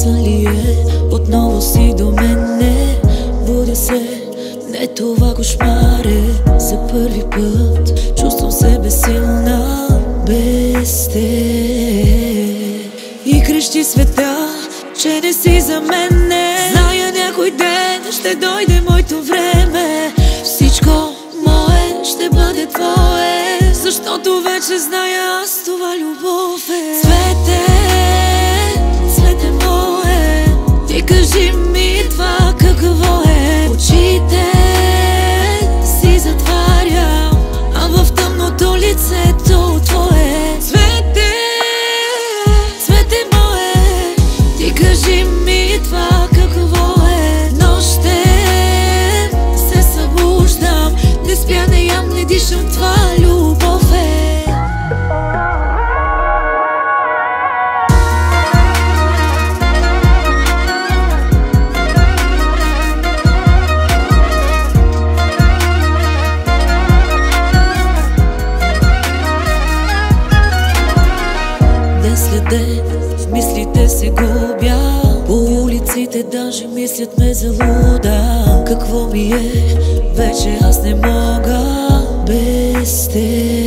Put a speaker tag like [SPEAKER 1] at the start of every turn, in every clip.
[SPEAKER 1] сън ли е, отново си до мене. Будя се, не това кошмар е. За първи път чувствам се безсилна без теб. И крещи света, че не си за мене. Зная, някой ден ще дойде моето време. Всичко мое ще бъде твое, защото вече зная аз това любов е. Цвете, цвете мое, ти кажи ми това какво е. Очите си затварям, а в тъмното лицето твое. Цвете, цвете мое, ти кажи ми това какво е. Нощем се събуждам, не спя, не ям, не дишам, това любов е. Ден след ден в мислите се губя, по улиците даже мислят ме за луда. Какво ми е, вече аз не мога без теб.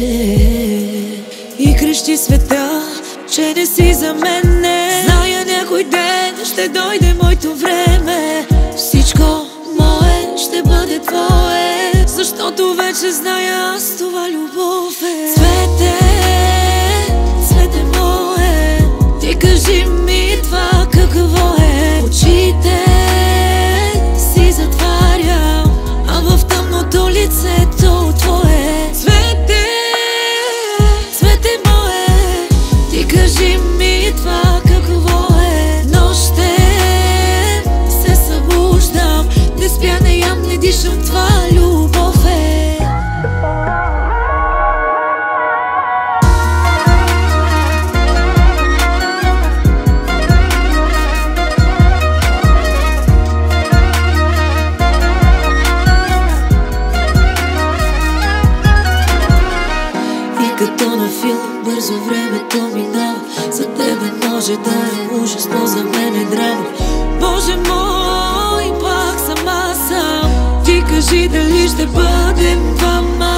[SPEAKER 1] И крещи света, че не си за мене. Зная, някой ден ще дойде моето време. Всичко мое ще бъде твое, защото вече зная аз това любов е. Цвете, цвете мое, ти кажи ми това какво е. Очите си затварям, а в тъмното лицето твое. Цвете, цвете мое, ти кажи ми това какво е. Нощем се събуждам, не спя, не ям, не дишам, това любов е. Като на филм, бързо времето минава. За тебе може да е ужас, но за мен е драма. Боже мой, пак сама съм. Ти кажи дали ще бъдем двама.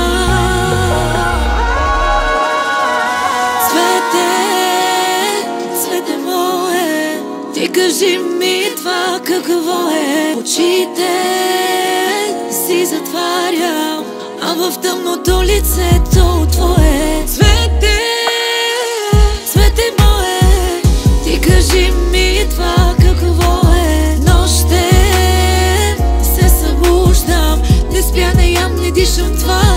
[SPEAKER 1] Цвете, цвете мое, ти кажи ми това какво е. Очите си затварям, а в тъмното лицето твое. Цвете, цвете мое, ти кажи ми това какво е. Нощем се събуждам, не спя, не ям, не дишам, това